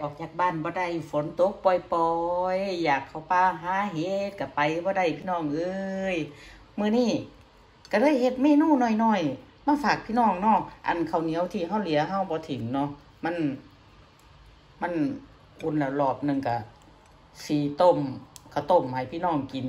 ออกจากบ้านบ่ได้ฝนตกปล่อยๆอยากเข้าป่าหาเห็ดก็ไปบ่ได้พี่น้องเอ้ยมื้อนี้ก็เลยเฮ็ดเมนูน้อยๆมาฝากพี่น้องเนาะอันข้าวเหนียวที่เฮาเหลือเฮาบ่ทิ้งเนาะมันอุ่นแล้วรอบนึงก็สีต้มข้าวต้มให้พี่น้องกิน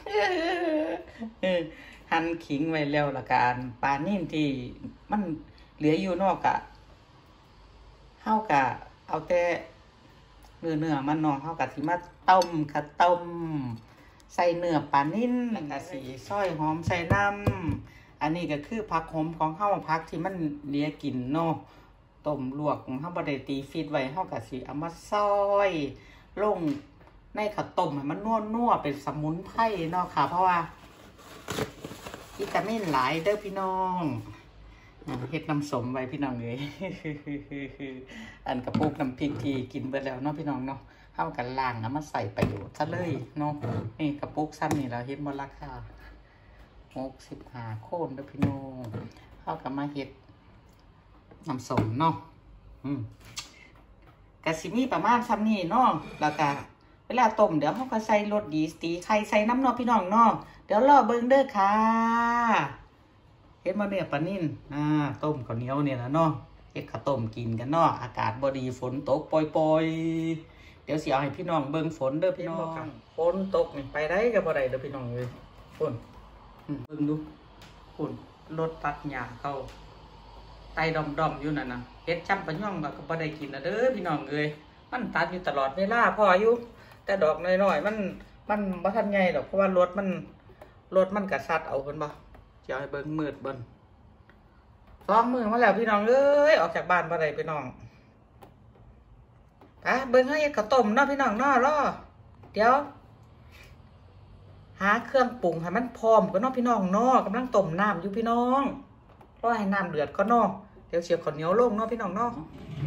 หั่นขิงไว้แล้วละกันปลานิ่มที่มันเหลืออยู่นอกก็เฮาก็เอาแต่เนื้อมันเนาะเฮาก็สิมาต้มค่ะต้มใส่เนื้อปลานิ่มแล้วก็สิซอยหอมใส่น้ำอันนี้ก็คือผักหอมของเฮาผักที่มันเหลือกินเนาะต้มลวกเฮาบ่ได้ตีฟีดไว้เฮาก็สิเอามาซอยลงในข้าวต้มให้มันนัวๆเป็นสมุนไพรเนาะค่ะเพราะว่าวิตามินหลายเด้อพี่น้องเฮ็ดน้ำสมไว้พี่น้องเอ้ยอันกระปุกน้ำพริกที่กินเบิดแล้วเนาะพี่น้องเนาะเฮากันล้างเอามาใส่ประโยชน์ซะเลยเนาะนี่กระปุกซ้ำนี่เราเฮ็ดบ่ราคา65โคนเด้อพี่น้องเฮาก็มาเฮ็ดน้ำสมเนาะก็สิมีประมาณซ้ำนี้เนาะแล้วก็เวลาต้มเดี๋ยวเฮาก็ใส่รสดีตีไข่ใส่น้ำเนาะพี่น้องเนาะเดี๋ยวรอเบิ่งเด้อค่ะเฮ็ดมาเนื้อปลานิ่นต้มข้าวเหนียวเนี่ยนะเนาะเฮ็ดข้าวต้มกินกันเนาะอากาศบ่ดีฝนตกปล่อยๆเดี๋ยวสิเอาให้พี่น้องเบิ่งฝนเด้อพี่น้องฝนตกนี่ไปได้ก็บ่ได้เด้อพี่น้องเอ้ยฝนเบิ่งดูฝนรถตัดหญ้าเข้าไตดอมๆอยู่นั่นน่ะเฮ็ดจำปะย่องก็บ่ได้กินนะเด้อพี่น้องเอ้ยมันตัดอยู่ตลอดเวลาพออยู่แต่ดอกน้อยๆมันบ่ทันใหญ่ดอกเพราะว่ารถมันกระซัดเอาเพิ่นบ่จะให้เบิ่งมืดเบิ่น2 มื้อมาแล้วพี่น้องเอ้ยออกจากบ้านบ่ได้พี่น้องเบิ่งให้ข้าวต้มเนาะพี่น้องเนาะรอเดี๋ยวหาเครื่องปรุงให้มันพร้อมก่อนเนาะพี่น้องเนาะกำลังต้มน้ำอยู่พี่น้องรอให้น้ำเดือดก่อนเนาะเดี๋ยวเสียบข้าวเหนียวลงเนาะพี่น้องเนาะ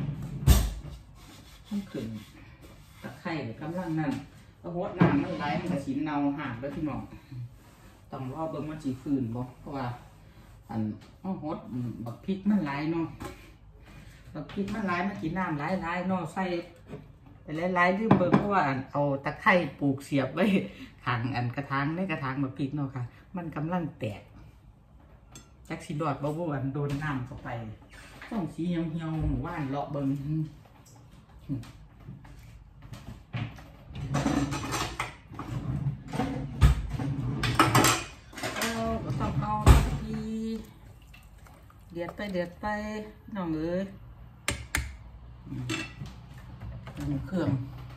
มันขึ้นตะไคร้กำลังนั่นก็โหดน้ำมันไหลมันก็สิเน่าหากเด้อพี่น้องต้องรอเบิ่งมันสิฟื้นบ่เพราะว่าอันโหดบักพริกมันหลายเนาะบักพริกมันหลายมันกินน้ำหลายเนาะใส่ไปหลายๆลืมเบิ่งเพราะว่าเอาตะไคร้ปลูกเสียบไว้ข้างอันกระถางในกระถางบักพริกเนาะค่ะมันกำลังแตกจักสิรอดบ่อันโดนน้ำเข้าไปต้องสีเหี่ยวๆหมู่บ้านเลาะเบิ่งเดือดไปน้องเอ้ยเครื่อง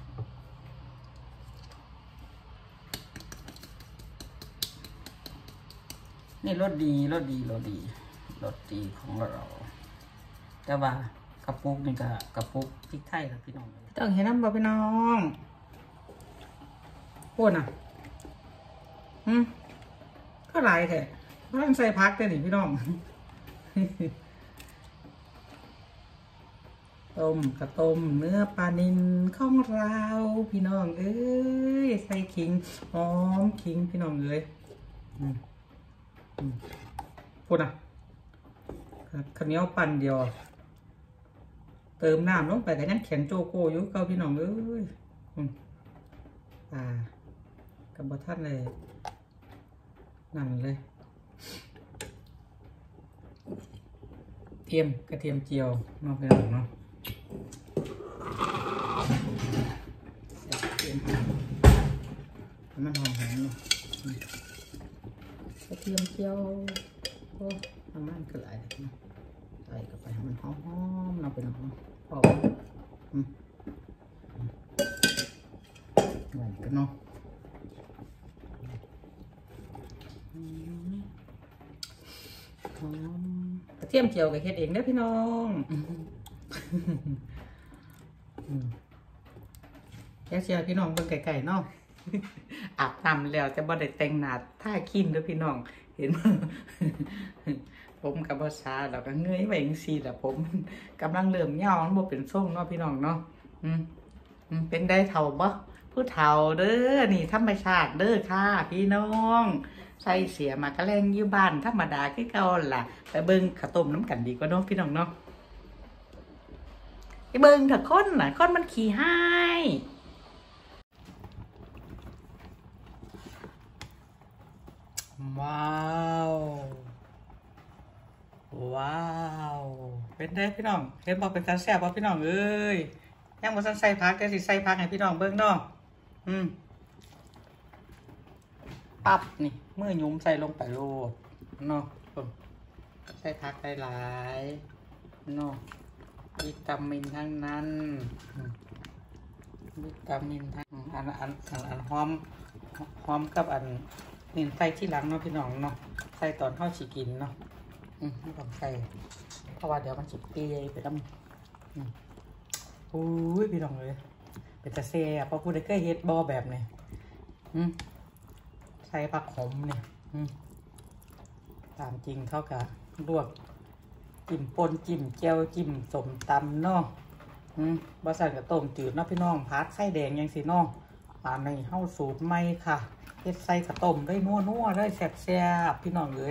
นี่รสดีของเราแต่ว่ากระปุกนี่ก็กระปุกพริกไทยครับพี่น้องต้องเห็นน้ำบ่พี่น้องพูดน่ะก็หลายแท้เพราะมันใส่พักได้หนิพี่น้องข้าวต้มเนื้อปลานิลของเราพี่น้องเอ้ยใส่ขิงหอมขิงพี่น้องเอ้ยพูดนะข้าวเหนียวปั่นเดียวเติมน้ำลงไปแต่ยังแข็งโจโก้อยู่เก้าพี่น้องเอ้ยกับบะท่านเลยนั่นเลยกระเทียมเจียวน้องพี่น้องเนาะมันหอมเนาะกระเทียมเจียวโอ้น้ำมันก็ไหลนะใส่เข้าไปให้มันหอมๆเราเป็นหอมพอไหลกันเนาะกระเทียมเจียวกับเฮ็ดเองเด้อพี่น้องแค่เชียร์พี่น้องเบิ่งไก่เนาะอาบน้ำแล้วแต่บ่ได้แต่งหน้าท่าขี้นเด้อพี่น้องเห็นผมกับภาษาเราก็เงยไปจังซี่แหละผมกำลังเริ่มยาวมันบ่เป็นทรงเนาะพี่น้องเนาะเป็นได้เฒ่าบ่ผู้เฒ่าเด้อนี่ธรรมชาติเด้อค่ะพี่น้องใส่เสียมากระแลงอยู่บ้านธรรมดาคือเก่าล่ะแต่เบิ่งข้าวต้มน้ำกันดีกว่าเนาะพี่น้องเนาะไปเบิ่งเถอะคนน่ะคนมันขี่ให้ว้าวว้าวเป็นได้พี่น้องเห็นบอกเป็นการแซ่บบอกพี่น้องเอ้ยยังบ่ทันใส่ผักแต่สิใส่ผักให้พี่น้องเบิ่งเนาะปั๊บนี่มือยุ้มใส่ลงไปโลดเนาะใส่ผักหลายๆเนาะวิตามินทั้งนั้นวิตามินทั้งอันหอมกับอันนี่ใส่ที่หลังเนาะพี่น้องเนาะใส่ตอนเข้าฉีกินเนาะไม่ต้องใส่เพราะว่าเดี๋ยวมันจิบเปรี้ยไปแล้วอุ้ยพี่น้องเลยเป็นตะเซ่เพราะพูดได้เคยเฮ็ดบอแบบเนี่ยใส่ผักขมเนี่ยตามจริงเท่ากับลวกจิ้มป่นจิ้มเจียวจิ้มสมตำเนาะบะสันกับต้มจืดเนาะพี่น้องพัดไส้แดงยังสิเนาะในเฮ้าสูตรไม่ค่ะเฮ็ดไส้กระต้มได้นัวได้แซ่บๆพี่น้องเลย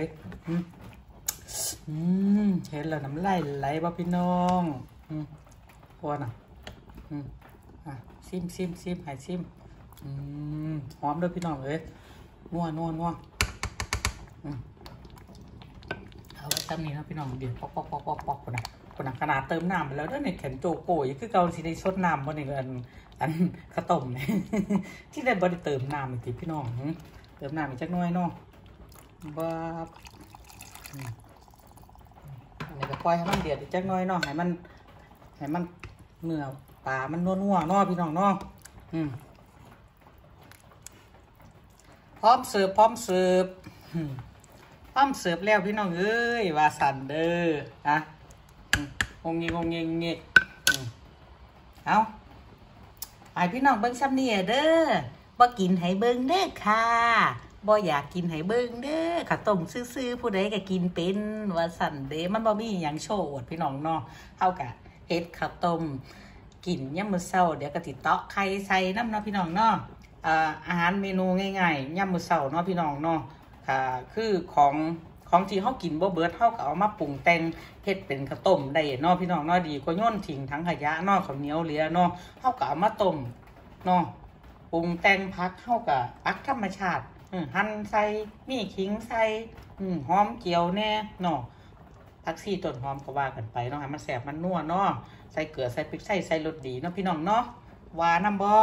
เห็นแล้วน้ำลายไหลบ่พี่น้องพอน่ะซิมให้ซิมหอมด้วยพี่น้องเลยนัวเอาไว้ทำนี้นะพี่น้องเดี๋ยวปอกคนน่ะขนาดเติมน้ำไปแล้วด้วยในแขนโจโก้ยคือเกาสิได้ซดน้ำบนในอันข้าวต้มเนี่ยที่ได้บริเติมน้ำอีกทีพี่น้องเติมน้ำอีกจักน้อยเนาะบ้าอันนี้ก็ปล่อยให้มันเดือดอีกจักน้อยเนาะให้มันเนื้อปลามันนัวเนาะพี่น้องเนาะพร้อมเสิร์ฟแล้วพี่น้องเอ้ยว่าสันเด้อนะงงเงี้ยเอาไอพี่น้องเบิ้งซ้ำนี่เด้อบ่กินให้เบิ้งเด้อค่ะบ่อยากกินให้เบิ้งเด้อข้าวต้มซื่อๆผู้ใดก็กินเป็นว่าสันเด้มันบ่มีหยังโชว์พี่น้องเนาะเท่ากับเฮ็ดข้าวต้มกินยามมื้อเช้าเดี๋ยวก็ติเตาะไข่ใส่น้ำเนาะพี่น้องเนาะอาหารเมนูง่ายๆยามมื้อเช้าเนาะพี่น้องเนาะค่ะคือของที่เขากินบ่เบิดเขาก็เอามาปรุงแต่งเฮ็ดเป็นข้าวต้มได้เนาะพี่น้องเนาะดีกว่าโยนทิ้งทั้งขยะเนาะข้าวเหนียวเหลือเนาะเขาก็เอามาต้มเนาะปรุงแต่งผักเขาก็ผักธรรมชาติหั่นใส่มีขิงใส่หอมเจียวแน่เนาะผักชีต้นหอมก็ว่ากันไปเนาะให้มันแซ่บมันนัวเนาะใส่เกลือใส่พริกใส่รสดีเนาะพี่น้องเนาะหวานน้ำบ่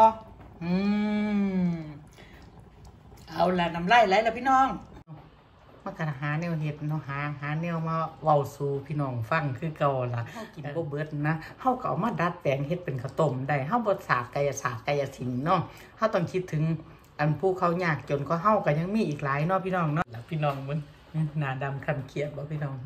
เอาละน้ำลายไหลแล้วพี่น้องมากันหาแนวเห็ดเนาะหาแนวมาเว้าสู่พี่น้องฟังคือเก่าล่ะเฮากินบ่เบิดนะเฮาก็เอามาดัดแปลงเฮ็ดเป็นข้าวต้มได้เฮาบ่ศาสตร์กายศาสตร์กายศิลป์เนาะเฮาต้องคิดถึงอันผู้เขายากจนก็เฮาก็ยังมีอีกหลายเนาะพี่น้องเนาะแล้วพี่น้องมันหน้าดำคันเขียดบ่พี่น้อง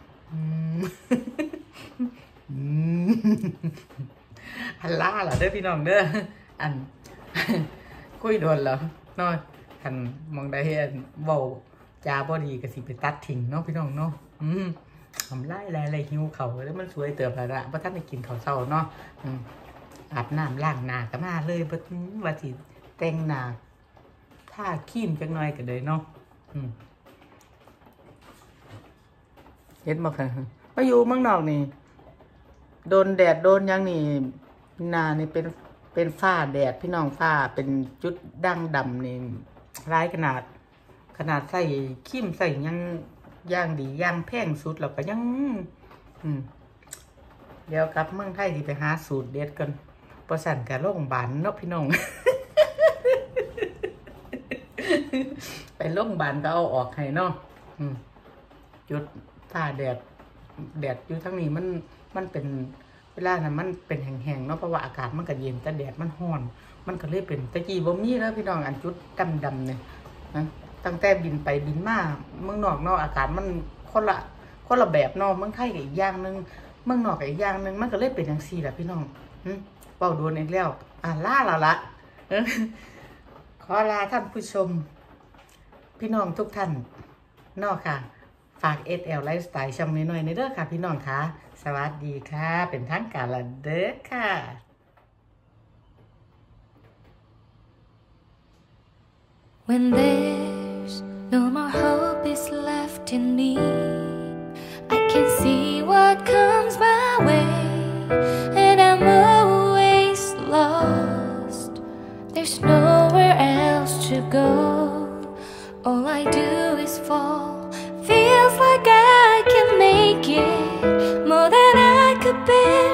ฮัลล่าล่ะเด้อพี่น้องเด้ออันคุยโดนแล้วเนาะคันมองได้เห็นเว้าจาบอดีก็สิไปตัดทิ้งเนาะพี่น้องเนาะทำไล่อะไรหิวเขาแล้วมันสวยเติบแล้วละเพราะท่านไปกินข้าวเช้าเนาะอาบน้ำล้างหน้าก็มาเลยว่าสิแต่งหน้าท่าขี้มจังหน่อยก็เลยเนาะเห็นบ่ค่ะมาอยู่เมืองนอกนี่โดนแดดโดนยังนี่หน้านี่เป็นฝ้าแดดพี่น้องฝ้าเป็นจุดด่างดำนี่ร้ายขนาดใส่ขี้มใส่ยังย่างดีย่างแพงสุดแล้วก็ยังเดี๋ยวกลับเมืองไทยที่ไปหาสูตรเด็ดกันประสานกับโรงพยาบาลเนาะพี่น้อง ไปโรงพยาบาลก็เอาออกให้เนาะจุดถ้าแดดอยู่ทั้งนี้มันเป็นเวลานั้นมันเป็นแห้งๆเนาะเพราะว่าอากาศมันก็เย็นแต่แดดมันร้อนมันก็เลยเป็นตะกี้บ่มีแล้วพี่น้องอันจุดดำๆเนี่ยนะตั้งแต่บินไปบินมาเมืองนอกเนาะอากาศมันคนละแบบเนาะเมืองไทยก็อีกอย่างนึงเมืองนอกก็อีกอย่างนึงมันก็เลยเป็นจังซี่แหละพี่น้องเว้าโดนอีกแล้วลาละขอลาท่านผู้ชมพี่น้องทุกท่านเนาะค่ะฝาก SL Lifestyle ช่องน้อยๆในเด้อค่ะพี่น้องค่ะสวัสดีค่ะเป็นทางการละเด้อค่ะ When there's no more hope is left in me, I can see what comes my way, and I'm there's nowhere else to go. All I do is fall. Feels like I can make it more than I could bear.